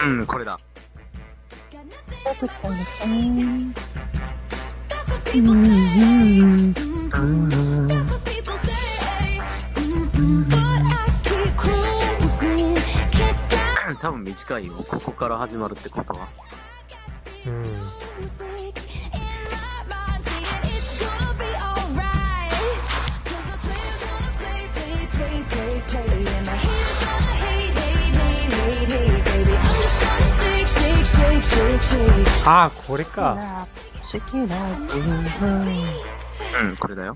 うん、これだ。 だったんですかね。うん多分短いよ、ここから始まるってことは。 うん。ああ、これか。 シェキラうん、これだよ。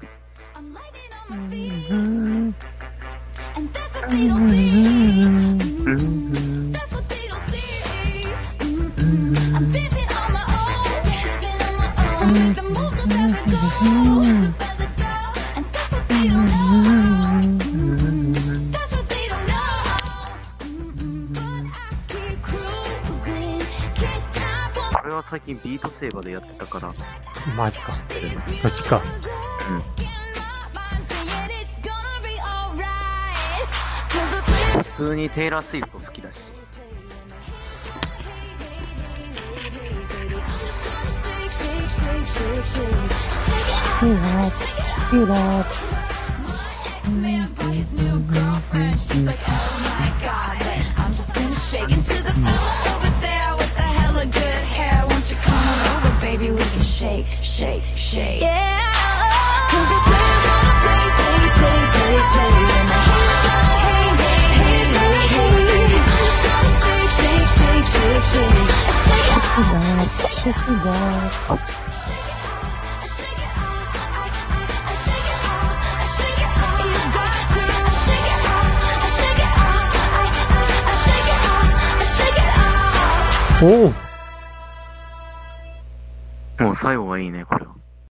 これは最近ビートセーバーでやってたから。 マジか。 知ってる。 そっちか。 普通にテイラー・スウィフト好きだし。 おお。 もう最後がいいね、これは。